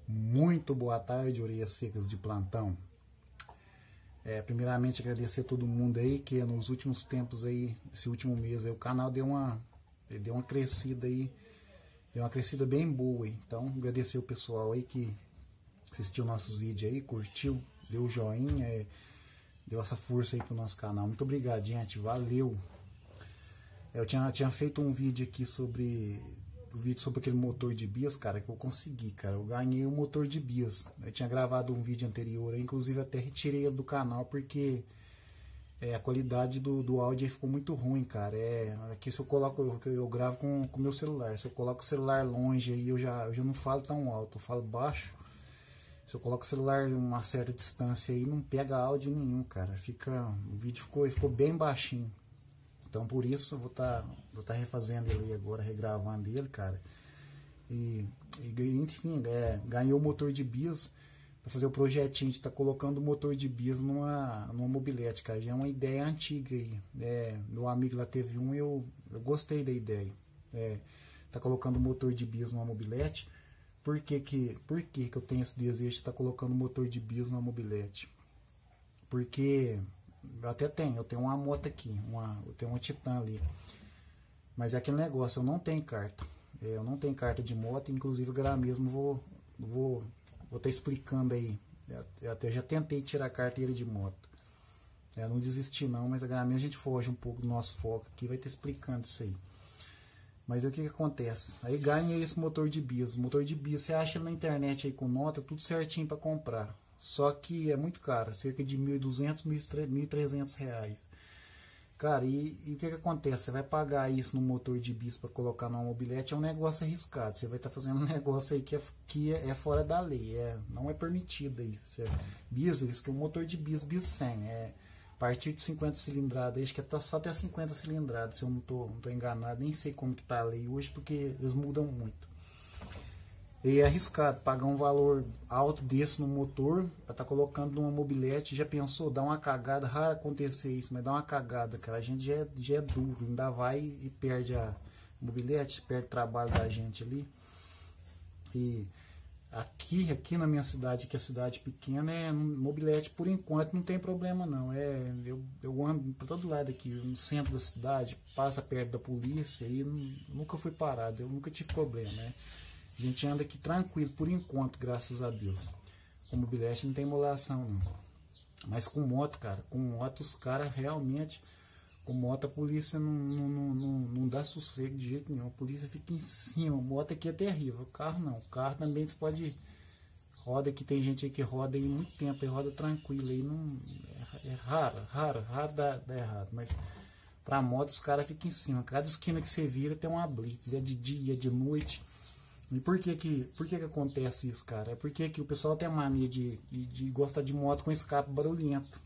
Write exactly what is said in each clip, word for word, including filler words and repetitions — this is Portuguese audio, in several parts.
Muito boa tarde, orelhas secas de plantão. É, primeiramente agradecer a todo mundo aí que nos últimos tempos aí, esse último mês aí, o canal deu uma, deu uma crescida aí, deu uma crescida bem boa aí. Então agradecer o pessoal aí que assistiu nossos vídeos aí, curtiu, deu o joinha, é, deu essa força aí pro nosso canal. Muito obrigado, gente, valeu. Eu tinha, tinha feito um vídeo aqui sobre o vídeo sobre aquele motor de bias, cara, que eu consegui, cara. Eu ganhei o motor de bias. Eu tinha gravado um vídeo anterior, eu, inclusive até retirei ele do canal porque é, a qualidade do, do áudio aí ficou muito ruim, cara. É, aqui se eu coloco, eu, eu gravo com o meu celular. Se eu coloco o celular longe aí, eu já, eu já não falo tão alto, eu falo baixo. Se eu coloco o celular em uma certa distância aí, não pega áudio nenhum, cara. Fica, o vídeo ficou, ficou bem baixinho. Então por isso eu vou estar tá, vou tá refazendo ele agora, regravando ele, cara. E, e enfim, é, ganhou o motor de bias para fazer o projetinho de estar tá colocando o motor de bias numa, numa mobilete, cara. Já é uma ideia antiga aí. É, meu amigo lá teve um e eu, eu gostei da ideia. É, tá colocando o motor de bias numa mobilete. Por que que, por que que eu tenho esse desejo de estar tá colocando o motor de bias numa mobilete? Porque eu até tenho, eu tenho uma moto aqui, uma, eu tenho uma Titan ali. Mas é aquele negócio, eu não tenho carta. É, eu não tenho carta de moto, inclusive agora mesmo vou vou vou estar tá explicando aí. Eu até já tentei tirar a carteira de moto. Eu não desisti não, mas agora mesmo a gente foge um pouco do nosso foco aqui, vai estar tá explicando isso aí. Mas aí, o que que acontece? Aí ganha esse motor de bias. O motor de bias você acha na internet aí com nota, tudo certinho para comprar. Só que é muito caro, cerca de mil e duzentos, mil e trezentos reais. Cara, e, e o que que acontece? Você vai pagar isso no motor de bias para colocar numa mobilete, é um negócio arriscado. Você vai estar tá fazendo um negócio aí que é, que é, é fora da lei, é, não é permitido aí. Você, bias, isso que é um motor de bias, bias cem, é a partir de cinquenta cilindradas, acho que é só até cinquenta cilindradas, se eu não tô, não tô enganado, nem sei como que tá a lei hoje, porque eles mudam muito. E é arriscado pagar um valor alto desse no motor para estar tá colocando numa mobilete. Já pensou? Dá uma cagada, raro acontecer isso, mas dá uma cagada, cara. A gente já é, já é duro, ainda vai e perde a mobilete, perde o trabalho da gente ali. E aqui, aqui na minha cidade, que é cidade pequena, é mobilete por enquanto não tem problema não. É, eu, eu ando para todo lado aqui, no centro da cidade, passa perto da polícia e nunca fui parado, eu nunca tive problema, né? A gente anda aqui tranquilo, por enquanto, graças a Deus. Com mobilete não tem emulação, não. Mas com moto, cara, com moto os caras realmente... Com moto a polícia não, não, não, não dá sossego de jeito nenhum. A polícia fica em cima. A moto aqui é terrível. O carro não. O carro também você pode... Roda aqui, tem gente aí que roda aí muito tempo. E roda tranquilo aí. Não, é, é raro, raro, raro dá, dá errado. Mas pra moto os caras ficam em cima. Cada esquina que você vira tem uma blitz. É de dia, é de noite. E por que que, por que que acontece isso, cara? É porque que o pessoal tem a mania de, de, de gostar de moto com escape barulhento.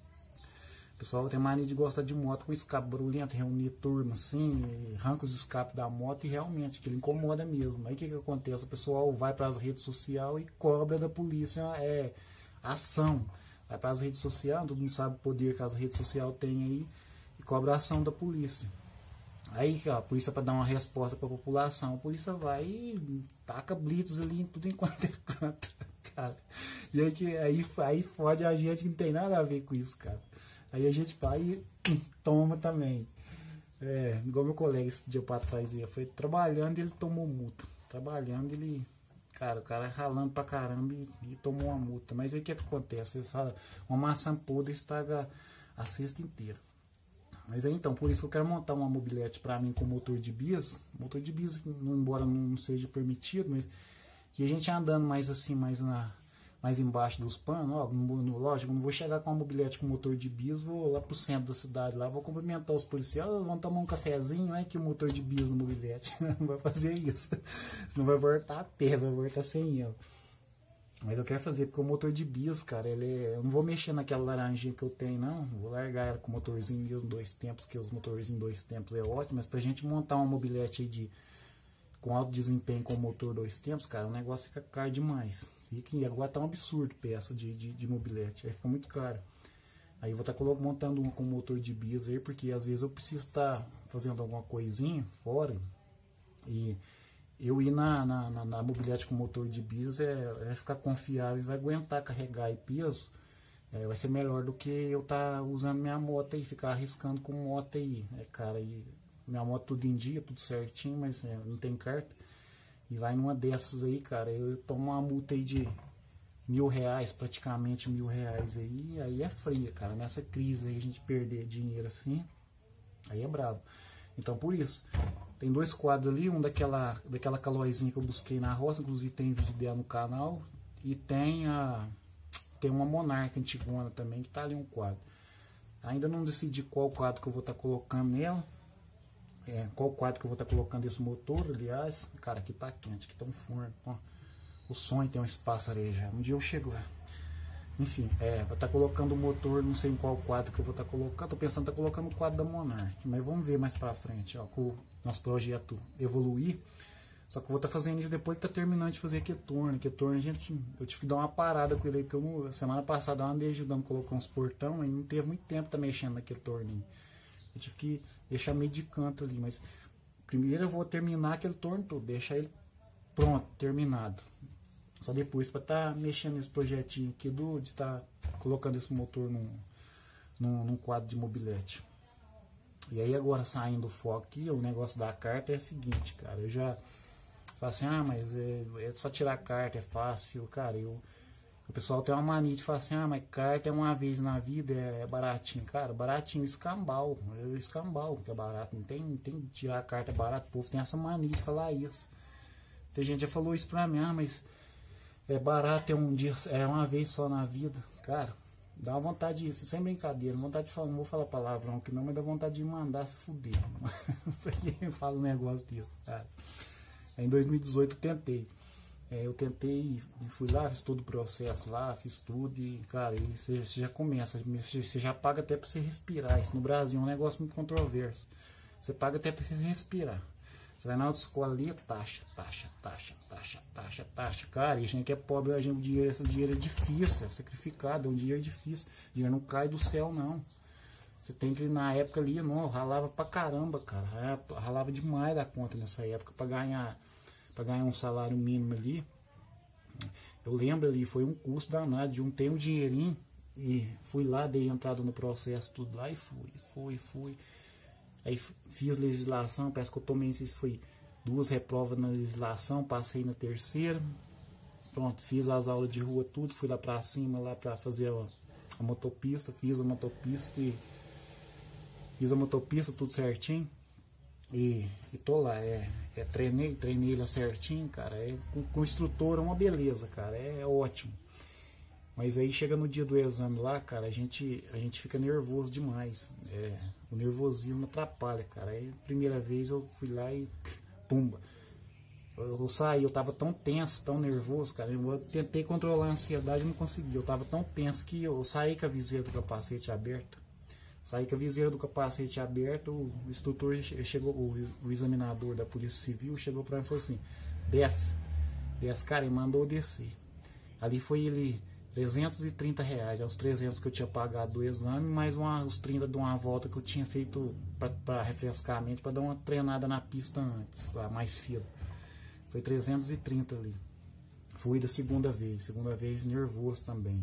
O pessoal tem mania de gostar de moto com escape barulhento, reunir turma assim, arranca os escapes da moto e realmente aquilo incomoda mesmo. Aí o que que acontece? O pessoal vai para as redes sociais e cobra da polícia é, ação. Vai para as redes sociais, todo mundo sabe o poder que as redes sociais têm aí, e cobra a ação da polícia. Aí a polícia, para dar uma resposta para a população, a polícia vai e taca blitz ali em tudo enquanto é canto, cara. E aí, que, aí, aí fode a gente que não tem nada a ver com isso, cara. Aí a gente vai e hum, toma também. É, igual meu colega esse dia para trás, ele foi trabalhando e ele tomou multa. Trabalhando ele, cara, o cara ralando pra caramba e, e tomou uma multa. Mas aí o que, que acontece? Eles falam, uma maçã podre estraga a cesta inteira. Mas aí então, por isso que eu quero montar uma mobilete para mim com motor de bias. Motor de bias, embora não seja permitido, mas que a gente andando mais assim, mais, na, mais embaixo dos panos, ó, no, no, lógico, não vou chegar com uma mobilete com motor de bias, vou lá pro centro da cidade, lá vou cumprimentar os policiais, oh, vamos tomar um cafezinho, é que o motor de bias no mobilete. Não vai fazer isso. Senão vai voltar a pé, vai voltar sem ele. Mas eu quero fazer, porque o motor de bias, cara, ele é... eu não vou mexer naquela laranjinha que eu tenho, não. Vou largar ela com o motorzinho mesmo, dois tempos, que os motorzinhos dois tempos é ótimo. Mas pra gente montar uma mobilete aí de... com alto desempenho com motor dois tempos, cara, o negócio fica caro demais. E agora tá um absurdo peça de, de, de mobilete, aí fica muito caro. Aí eu vou estar tá montando uma com motor de bias aí, porque às vezes eu preciso estar tá fazendo alguma coisinha fora. E... eu ir na, na, na, na mobilete com motor de bis é, é ficar confiável e vai aguentar carregar e peso. É, vai ser melhor do que eu estar tá usando minha moto e ficar arriscando com moto aí. É, cara, e minha moto tudo em dia, tudo certinho, mas é, não tem carta. E vai numa dessas aí, cara, eu tomo uma multa aí de mil reais, praticamente mil reais aí, aí é fria, cara. Nessa crise aí a gente perder dinheiro assim, aí é brabo. Então por isso, tem dois quadros ali, um daquela, daquela calóizinha que eu busquei na roça, inclusive tem vídeo dela no canal, e tem a tem uma Monarca antigona também, que tá ali um quadro. Ainda não decidi qual quadro que eu vou estar tá colocando nela, é, qual quadro que eu vou estar tá colocando esse motor, aliás, cara, aqui tá quente, aqui tá um forno, ó. O sonho tem um espaço arejado, um dia eu chego lá. Enfim, é, vou estar tá colocando o motor, não sei em qual quadro que eu vou estar tá colocando, tô pensando em estar tá colocando o quadro da Monarch, mas vamos ver mais pra frente, ó, com o nosso projeto evoluir. Só que eu vou estar tá fazendo isso depois que tá terminando de fazer Q-Torne. Q-Torne, gente, eu tive que dar uma parada com ele aí, porque eu não, semana passada eu andei ajudando a colocar uns portão, e não teve muito tempo tá mexendo na Q-Torne. Eu tive que deixar meio de canto ali, mas primeiro eu vou terminar aquele torno todo, deixar ele pronto, terminado. Só depois para estar tá mexendo nesse projetinho aqui do, de estar tá colocando esse motor num, num, num quadro de mobilete. E aí agora saindo do foco aqui, o negócio da carta é o seguinte, cara, eu já falo assim, ah, mas é, é só tirar a carta, é fácil, cara, eu, o pessoal tem uma mania de falar assim, ah, mas carta é uma vez na vida, é, é baratinho, cara, baratinho, escambau, é o escambau que é barato, não tem, não tem tirar a carta barato, o povo tem essa mania de falar isso. Tem gente já falou isso pra mim, ah, mas é barato, é um dia, é uma vez só na vida. Cara, dá uma vontade disso, sem brincadeira, vontade de falar, não vou falar palavrão aqui não, mas dá vontade de mandar se fuder. Pra quem fala um negócio desse, cara. Em dois mil e dezoito eu tentei. É, eu tentei e fui lá, fiz todo o processo lá, fiz tudo e, cara, e você, você já começa, você já paga até pra você respirar. Isso no Brasil é um negócio muito controverso. Você paga até pra você respirar. Você vai na autoescola ali, taxa, taxa, taxa, taxa, taxa, taxa. Cara, e a gente que é pobre, a gente, o, dinheiro, o dinheiro é difícil, é sacrificado, é um dinheiro difícil. O dinheiro não cai do céu, não. Você tem que, na época ali, não, eu ralava pra caramba, cara. Eu ralava demais da conta nessa época pra ganhar, pra ganhar um salário mínimo ali. Eu lembro ali, foi um custo danado, juntei um dinheirinho e fui lá, dei entrada no processo, tudo lá e fui, fui, fui. Aí fiz legislação, parece que eu tomei, não sei se foi duas reprovas na legislação, passei na terceira. Pronto, fiz as aulas de rua, tudo, fui lá pra cima, lá pra fazer a, a motopista, fiz a motopista e fiz a motopista, tudo certinho. E, e tô lá, é, é, treinei, treinei lá certinho, cara. É, com, com o instrutor é uma beleza, cara, é, é ótimo. Mas aí chega no dia do exame lá, cara, a gente, a gente fica nervoso demais. É, o nervosismo atrapalha, cara. Aí primeira vez eu fui lá e pumba. Eu, eu saí, eu tava tão tenso, tão nervoso, cara. Eu tentei controlar a ansiedade e não consegui. Eu tava tão tenso que eu saí com a viseira do capacete aberta. Saí com a viseira do capacete aberta, o instrutor chegou, o, o examinador da Polícia Civil chegou pra mim e falou assim, desce, desce, cara, e mandou eu descer. Ali foi ele trezentos e trinta reais, é os trezentos que eu tinha pagado do exame, mais uma, os trinta de uma volta que eu tinha feito para refrescar a mente, para dar uma treinada na pista antes, lá mais cedo. Foi trezentos e trinta ali. Fui da segunda vez, segunda vez nervoso também.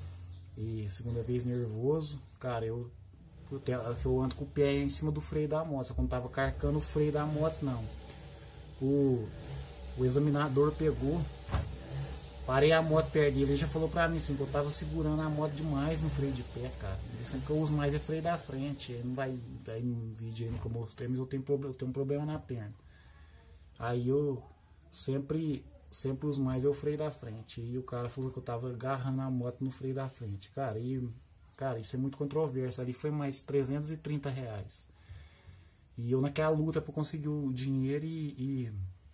E segunda vez nervoso, cara, eu, eu, eu ando com o pé em cima do freio da moto, só que eu não tava carcando o freio da moto não. O, o examinador pegou, parei a moto perto dele, ele já falou pra mim assim, que eu tava segurando a moto demais no freio de pé, cara. Ele sempre que eu uso mais é freio da frente. Ele não vai, aí no vídeo aí que eu mostrei, mas eu tenho, eu tenho um problema na perna. Aí eu sempre, sempre uso mais é o freio da frente. E o cara falou que eu tava agarrando a moto no freio da frente. Cara, e, cara, isso é muito controverso. Ali foi mais trezentos e trinta reais. E eu naquela luta pra conseguir o dinheiro e... e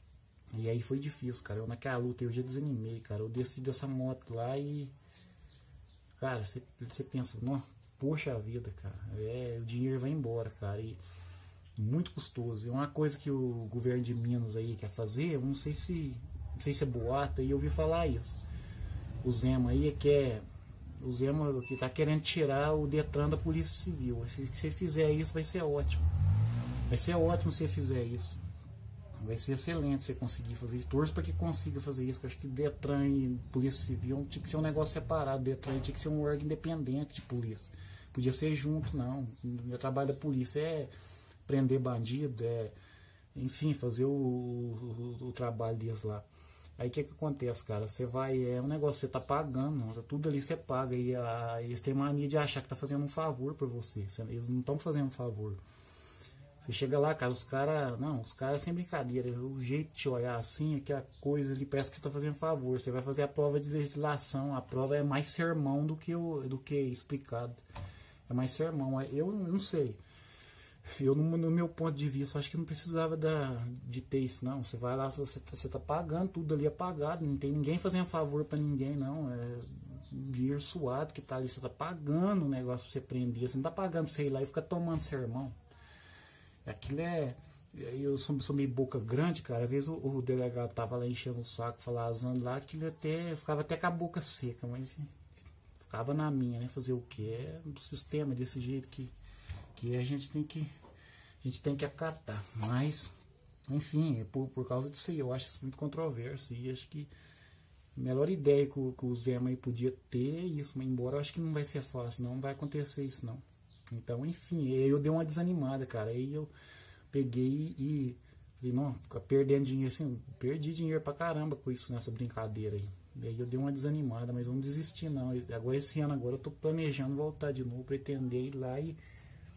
E aí foi difícil, cara. Eu naquela luta eu já desanimei, cara. Eu desci dessa moto lá e... Cara, você, você pensa, não, poxa vida, cara. É, o dinheiro vai embora, cara. E muito custoso. E uma coisa que o governo de Minas aí quer fazer, eu não sei se... Não sei se é boato, e eu ouvi falar isso. O Zema aí quer... O Zema que tá querendo tirar o Detran da Polícia Civil. Se você fizer isso, vai ser ótimo. Vai ser ótimo se você fizer isso. vai ser excelente você conseguir fazer isso. Torço para que consiga fazer isso, que eu acho que Detran e Polícia Civil tinha que ser um negócio separado. Detran tinha que ser um órgão independente de polícia. Podia ser junto, não. O trabalho da polícia é prender bandido, é, enfim, fazer o, o, o trabalho deles lá. Aí o que que acontece, cara? Você vai, é um negócio, você tá pagando, tudo ali você paga, e a, eles têm mania de achar que tá fazendo um favor pra você. Eles não estão fazendo um favor. Você chega lá, cara, os caras, não, os caras sem brincadeira, o jeito de te olhar assim, aquela coisa ali, parece que você tá fazendo um favor. Você vai fazer a prova de legislação, a prova é mais sermão do que, o, do que explicado. É mais sermão, eu não sei. Eu, no, no meu ponto de vista, acho que não precisava da, de ter isso, não. Você vai lá, você, você tá pagando, tudo ali é pagado, não tem ninguém fazendo favor pra ninguém, não. É dinheiro suado que tá ali, você tá pagando o negócio pra você prender, você não tá pagando pra você ir lá e ficar tomando sermão. Aquilo é... Eu sou, sou meio boca grande, cara. Às vezes o, o delegado tava lá enchendo o saco, falando lá, aquilo até, ficava até com a boca seca, mas ficava na minha, né? Fazer o quê? É um sistema desse jeito que... que a gente tem que a gente tem que acatar, mas enfim, é por, por causa disso aí, eu acho isso muito controverso, e acho que a melhor ideia que o, que o Zema aí podia ter é isso, mas embora eu acho que não vai ser fácil, não vai acontecer isso não. Então, enfim, aí eu dei uma desanimada, cara, aí eu peguei e falei, não, ficar perdendo dinheiro assim, perdi dinheiro pra caramba com isso, nessa brincadeira aí. Daí eu dei uma desanimada, mas eu não desisti não. Agora esse ano agora eu tô planejando voltar de novo, pretender ir lá e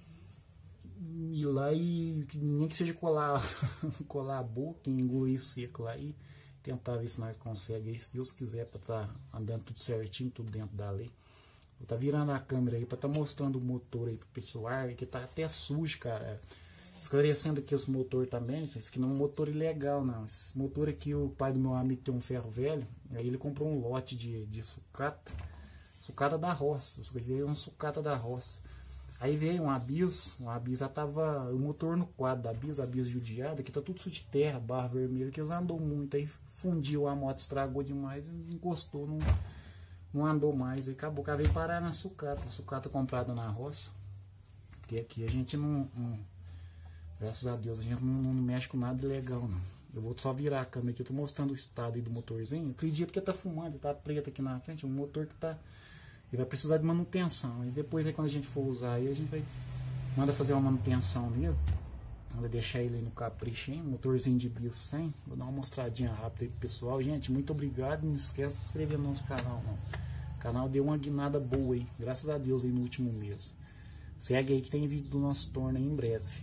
ir lá e nem que seja colar, colar a boca, engolir seco lá e tentar ver se nós conseguimos, se Deus quiser, para estar tá andando tudo certinho, tudo dentro da lei. Vou estar tá virando a câmera aí para estar tá mostrando o motor aí pro pessoal, que tá até sujo, cara. Esclarecendo aqui esse motor também, esse aqui não é um motor ilegal, não. Esse motor aqui, o pai do meu amigo tem um ferro velho, aí ele comprou um lote de, de sucata, sucata da roça, isso aqui é uma sucata da roça. Aí veio um Abis, um Abis já tava, o motor no quadro da Abis, Abis judiada, que tá tudo sujo de terra, barra vermelha, que eles andou muito, aí fundiu a moto, estragou demais, encostou, não, não andou mais, aí acabou, que veio parar na sucata, a sucata comprada na roça, porque aqui a gente não, não graças a Deus, a gente não, não mexe com nada legal, não. Eu vou só virar a câmera aqui, eu tô mostrando o estado aí do motorzinho, eu acredito que tá fumando, tá preto aqui na frente, um motor que tá... Ele vai precisar de manutenção, mas depois aí quando a gente for usar aí, a gente vai manda fazer uma manutenção nele, vai deixar ele aí no caprichinho, motorzinho de bis cem. Vou dar uma mostradinha rápida aí pro pessoal. Gente, muito obrigado, não esquece de se inscrever no nosso canal, não. O canal deu uma guinada boa aí, graças a Deus aí no último mês. Segue aí que tem vídeo do nosso torno aí em breve.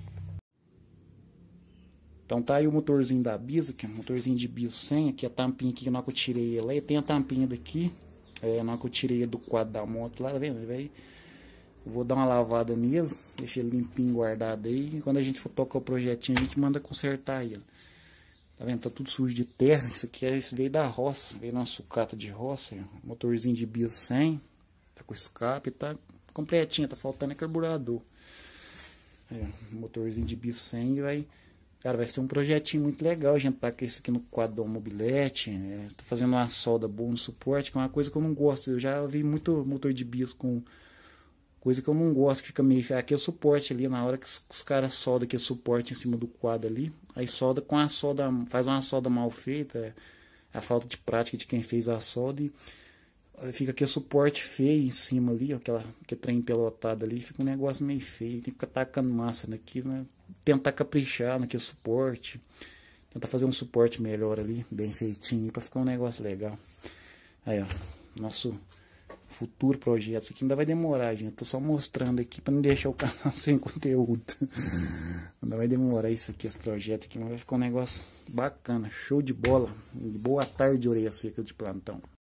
Então tá aí o motorzinho da Bis, aqui, motorzinho de bis cem, aqui a tampinha aqui que eu tirei ele aí, tem a tampinha daqui. É, na hora que eu tirei do quadro da moto lá, tá vendo? Vai, eu vou dar uma lavada nele, deixar ele limpinho, guardado aí. E quando a gente for tocar o projetinho, a gente manda consertar ele. Tá vendo? Tá tudo sujo de terra. Isso aqui é, isso veio da roça, veio numa sucata de roça. Motorzinho de bis cem, tá com escape, tá completinho, tá faltando é carburador. É, motorzinho de bis cem vai. Cara, vai ser um projetinho muito legal. A gente tá com esse aqui no quadro do mobilete. É, tô fazendo uma solda boa no suporte, que é uma coisa que eu não gosto. Eu já vi muito motor de bis com coisa que eu não gosto, que fica meio... Aqui é o suporte ali, na hora que os, os caras soldam aqui o suporte em cima do quadro ali. Aí solda com a solda, faz uma solda mal feita. É a falta de prática de quem fez a solda. E fica aqui o suporte feio em cima ali, ó, aquela, aquele trem pelotado ali. Fica um negócio meio feio. Tem que ficar tacando massa daqui, né? Tentar caprichar naquele suporte, tentar fazer um suporte melhor ali, bem feitinho, para ficar um negócio legal. Aí, ó, nosso futuro projeto. Isso aqui ainda vai demorar, gente. Tô só mostrando aqui para não deixar o canal sem conteúdo. Ainda vai demorar isso aqui, esse projeto aqui, mas vai ficar um negócio bacana, show de bola. Boa tarde, orelha seca de plantão.